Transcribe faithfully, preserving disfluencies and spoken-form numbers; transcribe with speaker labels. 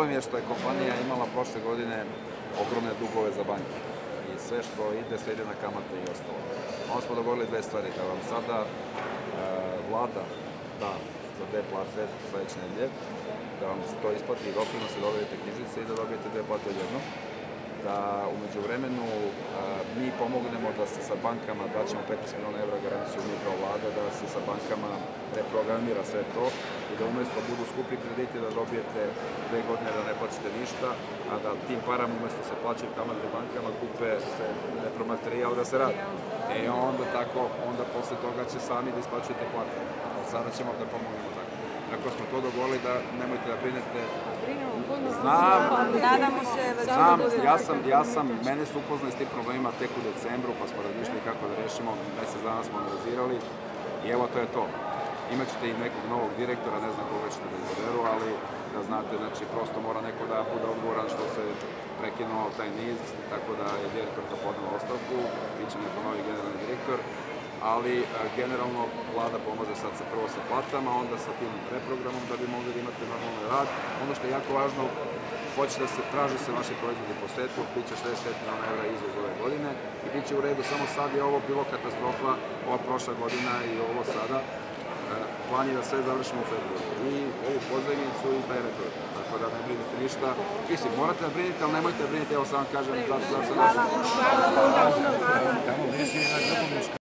Speaker 1: problem je što je kompanija imala prošle godine ogromne dugove za banke i sve što ide, sve ide na kamate i ostalo. Onda smo dogovorili dve stvari, da vam sada e, vlada da za dve plate sledeće nedelje, da vam to isplati i doprinose, da dobijete knjižice i da dobijete dve plate odjedno, da umeđu vremenu a, mi pomognemo da se sa bankama, daćemo petnaest miliona evra garanciju mi kao vlada, da se sa bankama reprogramira sve to i da umesto budu skupi krediti da dobijete dve godine da ne plaćate ništa, a da tim parama umesto se plaćaju kamate bankama kupe se repromaterijal da se radi. E onda tako, onda posle toga će sami da isplaćujete plate. Sada ćemo da pomognemo tako. Ako smo to dogovorili da nemojte da brinete. Znam, znam, ja sam, ja sam, mene su upoznali s tim problemima tek u decembru, pa smo razmišljali kako da rešimo, mesec dana smo analizirali i evo to je to. Imaćete i nekog novog direktora, ne znam koga ćete da izaberu, ali da znate, znači prosto mora neko da bude odgovoran što se prekinuo taj niz, tako da je direktorka podnela ostavku, bit će neko novi generalni direktor, ali generalno vlada pomaže sad sa prvo sa platama, onda sa tim reprogramom da bi mogli da imate normalni rad. Ono što je jako važno, hoće da se traži se vaše proizvode po svetu, bit će šezdeset pet miliona evra izvoz ove godine i bit će u redu, samo sad je ovo bilo katastrofa, ova prošla godina i ovo sada. Plan je da sve završimo u februaru i ovu pozajmicu i taj reprogram, tako da ne brinete ništa. Mislim, morate da brinete, ali nemojte da brinete, evo sam vam kažem, zato da se naša.